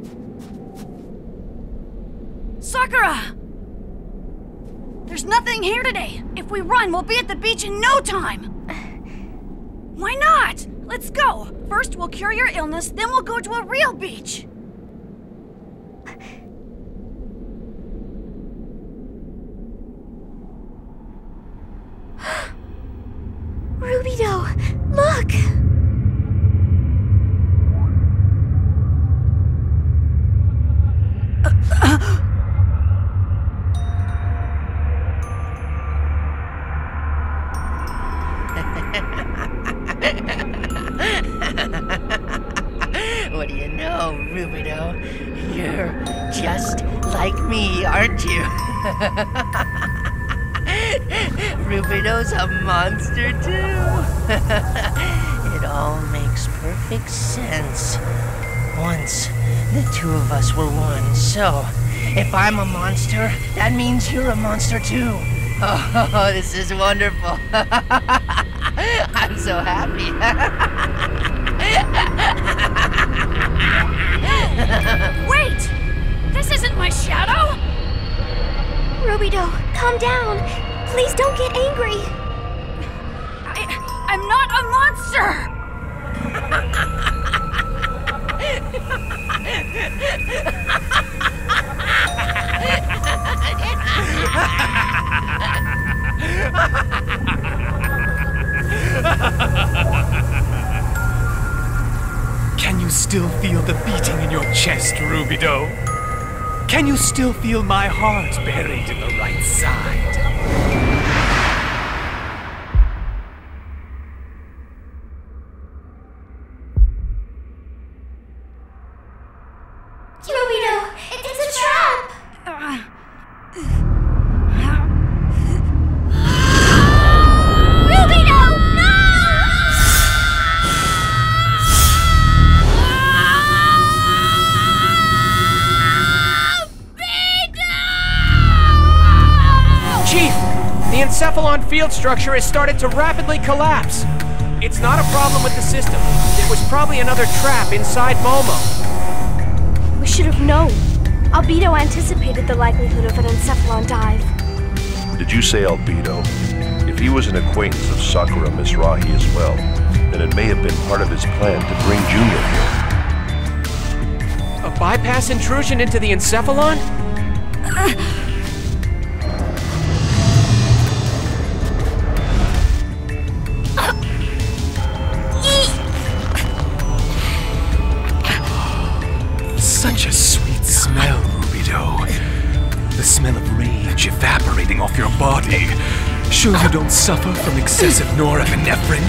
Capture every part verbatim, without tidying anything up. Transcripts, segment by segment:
Sakura! There's nothing here today. If we run, we'll be at the beach in no time. Why not? Let's go. First, we'll cure your illness, then we'll go to a real beach. Rubido, look! What do you know, Rubido? You're just like me, aren't you? Rubido's a monster too. It all makes perfect sense. Once, the two of us were one, so if I'm a monster, that means you're a monster too. Oh, this is wonderful. I'm so happy. Wait! This isn't my shadow! Rubido, calm down. Please don't get angry. I, I'm not a monster! Can you still feel the beating in your chest, Rubido? Can you still feel my heart buried in the right side? Rubido, it's a trap! Uh, Rubido, no! Chief, the encephalon field structure has started to rapidly collapse. It's not a problem with the system. It was probably another trap inside Momo. We should have known. Albedo anticipated the likelihood of an encephalon dive. Did you say Albedo? If he was an acquaintance of Sakura Misrahi as well, then it may have been part of his plan to bring Junior here. A bypass intrusion into the encephalon? uh, Such a sweet smell, Rubido. The smell of rage evaporating off your body. Sure you don't suffer from excessive norepinephrine?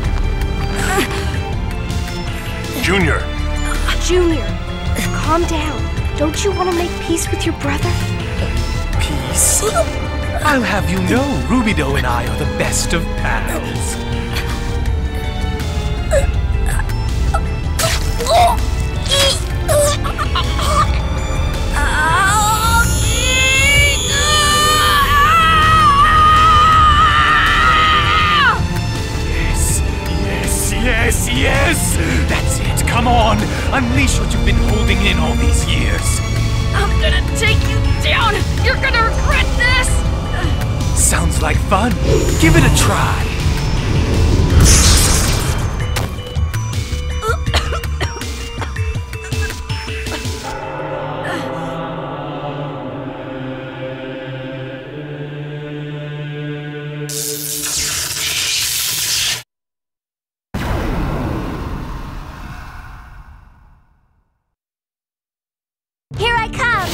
Junior! Junior, calm down. Don't you want to make peace with your brother? Peace? I'll have you know, Rubido and I are the best of pals. Yes, yes! That's it, come on! Unleash what you've been holding in all these years! I'm gonna take you down! You're gonna regret this! Sounds like fun. Give it a try. Here I come!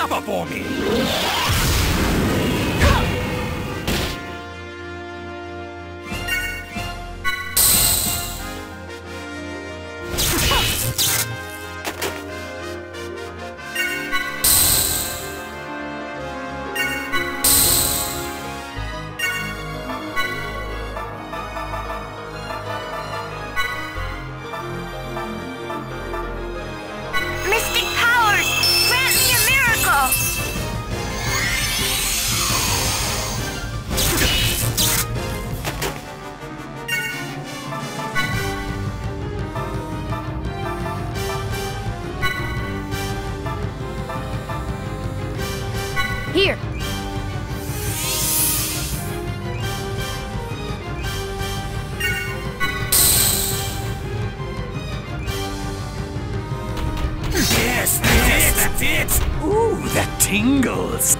Suffer for me! Mystic powers, grant me a miracle! Here. Yes, that's it! That's it! Ooh, that tingles!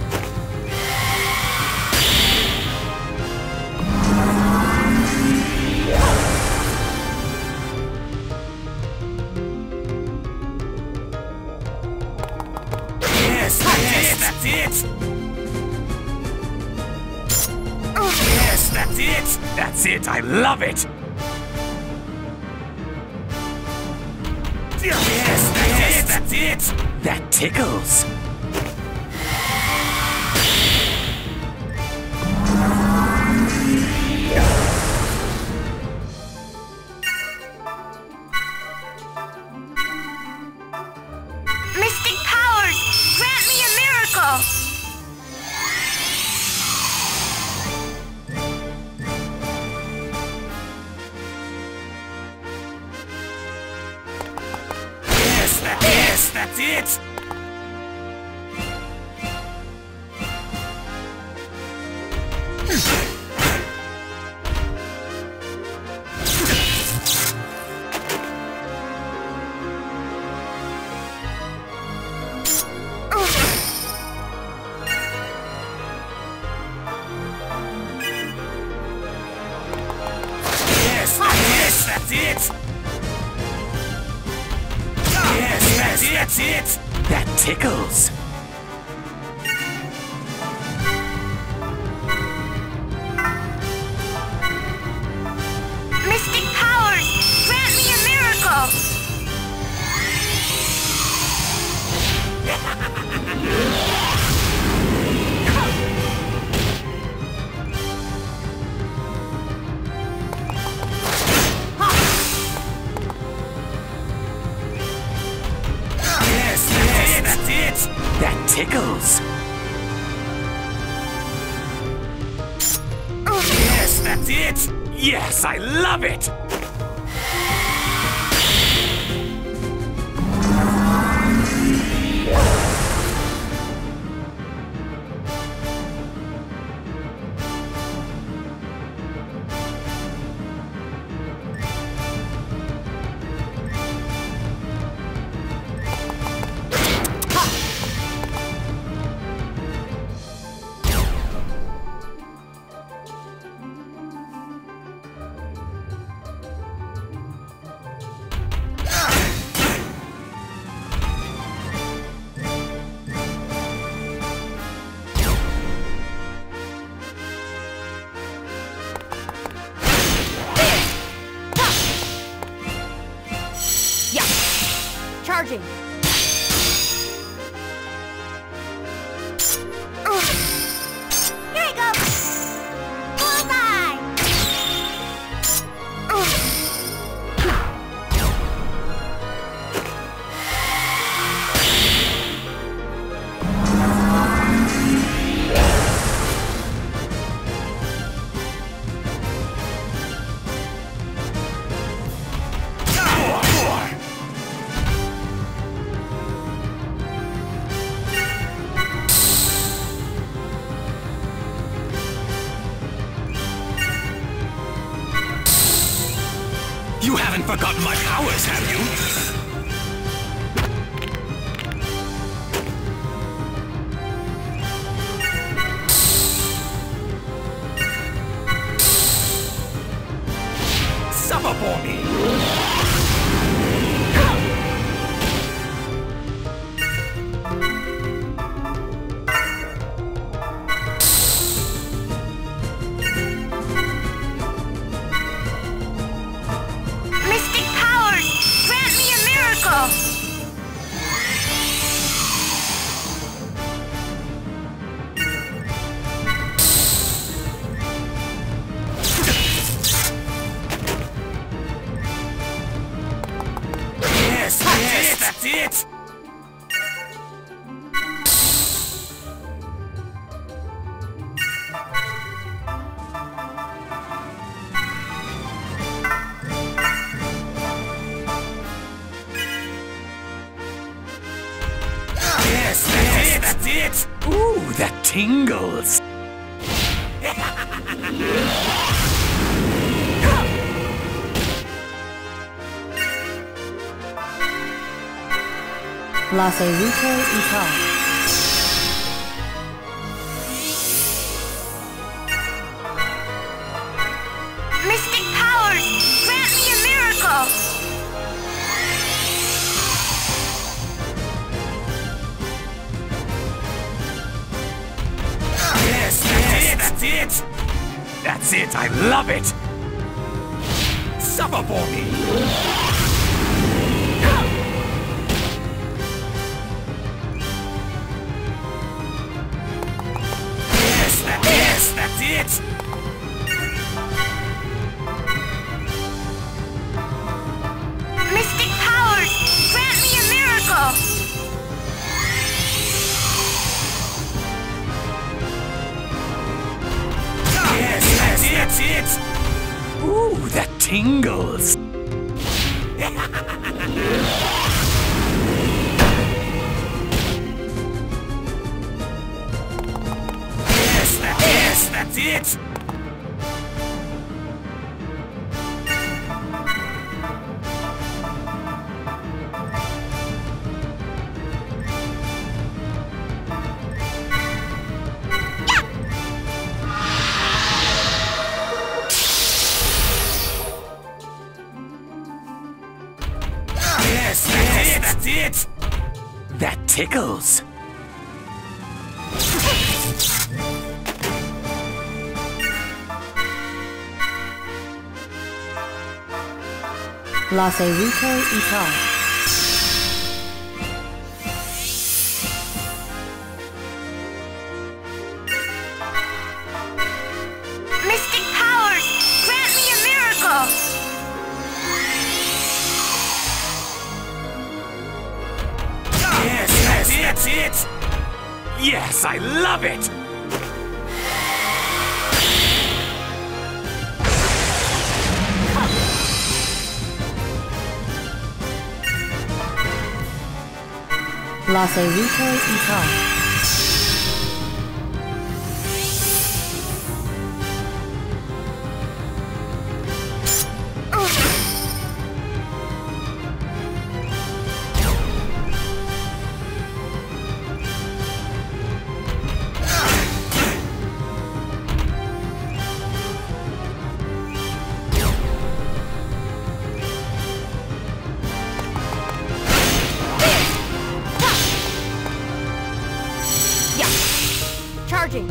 Yes, that's, that's it! Yes, that's it! That's it, I love it! Yes, that's it! That's it! That tickles! Mystic powers, grant me a miracle! Yes, that, yes, that's it! Yes, yes, that's it! Yes, that's it, that's it! That tickles! Mystic powers, grant me a miracle! Yes, that's it, that's it! That tickles! Yes, that's it! Yes, I love it! Charging. Here I go! Bullseye! You haven't forgotten my powers, have you? Suffer for me! Yes, that's it! That's it! Ooh, that tingles! La Salute Ital. Mystic powers, grant me a miracle! Yes, that's it! That's it! That's it, I love it! Suffer for me! Yes, that, yes, that's it! Mystic powers, grant me a miracle! Yes, that's it! That's it! Ooh, that tingles! Yes, that, yes, that's it! Yes, that's it! That's it! That tickles! La Salute Ital. Mystic powers, grant me a miracle! Yes, that's it! That's it! Yes, I love it! La Salute Ital. Charging.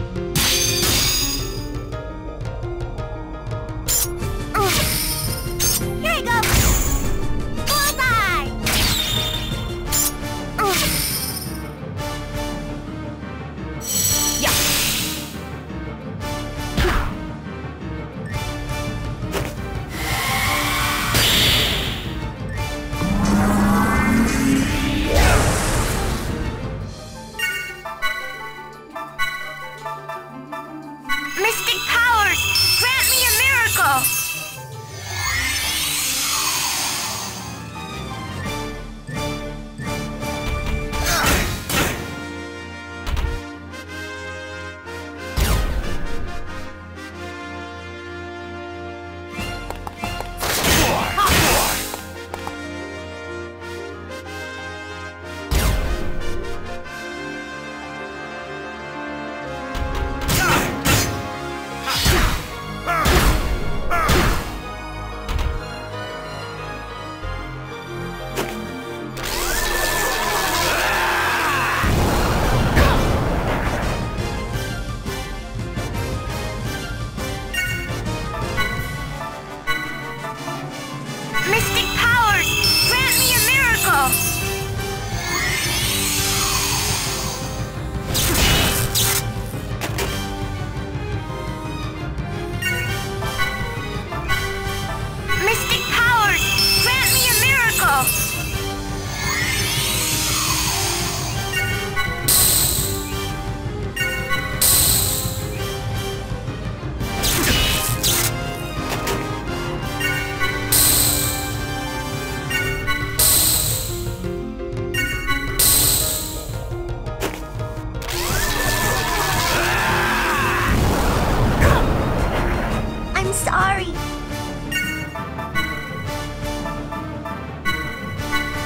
Here you go. Bullseye. Yeah.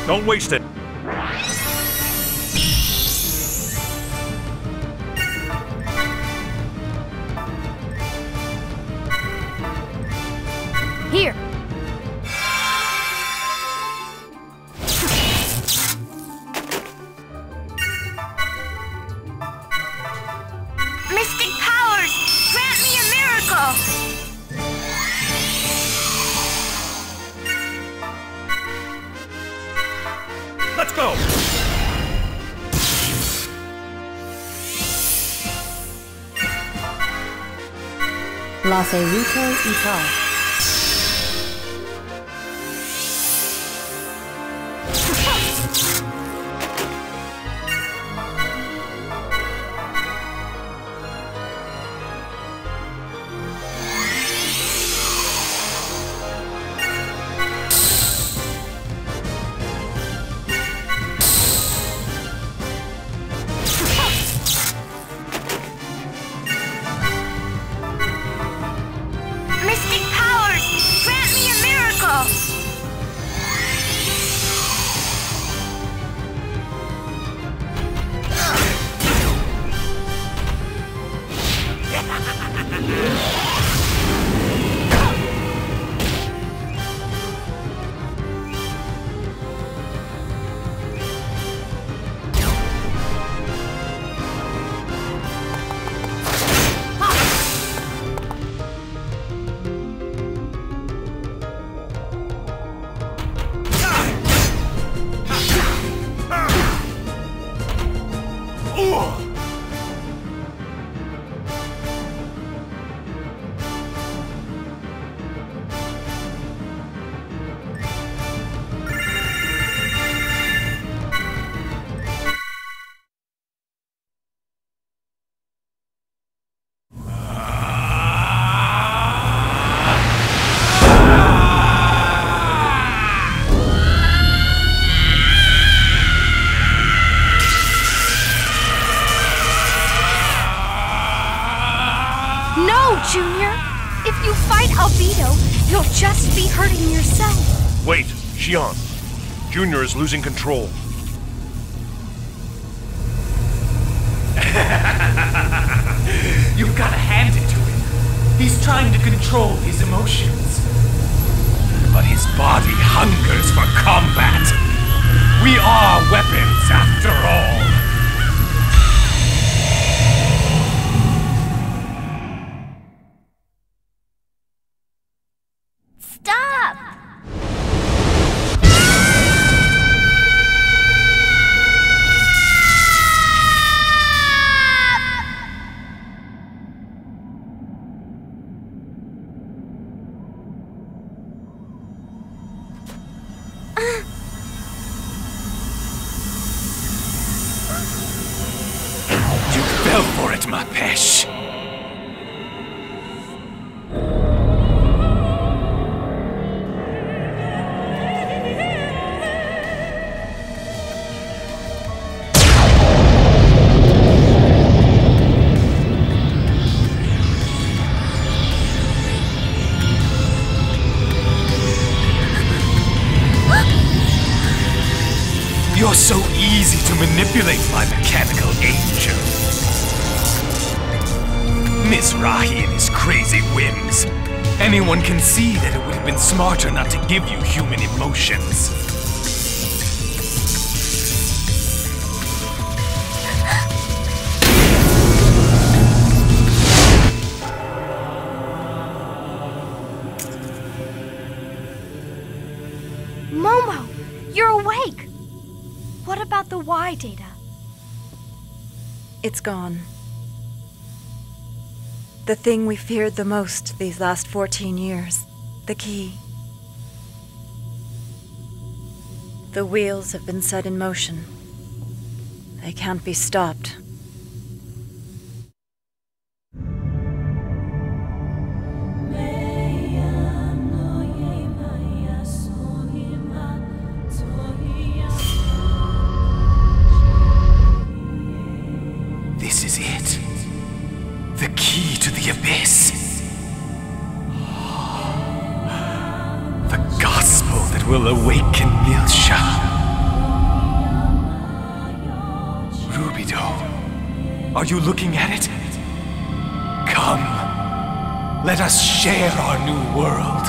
Don't waste it. Here. Mystic powers, grant me a miracle! Let's go! Laseruto Ital. Mystic powers, grant me a miracle! No, Junior! If you fight Albedo, you'll just be hurting yourself. Wait, Xion. Junior is losing control. You've gotta hand it to him. He's trying to control his emotions. But his body hungers for combat. We are weapons after all. Stop! You fell for it, ma pesh. You're so easy to manipulate, my mechanical angel. Miss Rahi and his crazy whims. Anyone can see that it would have been smarter not to give you human emotions. Momo, you're awake! What about the Y data? It's gone. The thing we feared the most these last fourteen years. The key. The wheels have been set in motion. They can't be stopped. This is it. The key to the abyss. The gospel that will awaken Milsha. Rubido, are you looking at it? Come, let us share our new world.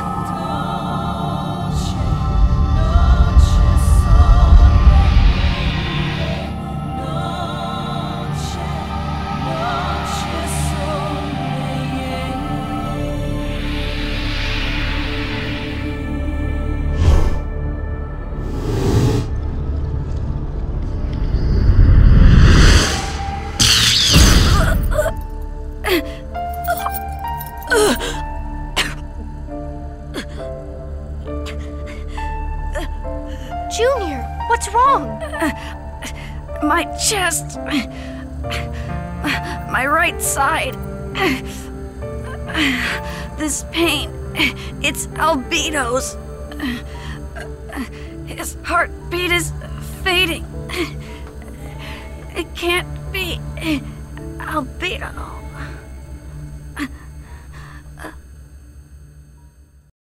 Junior, what's wrong? My chest. My right side. This pain. It's albedo's. His heartbeat is fading. It can't be albedo.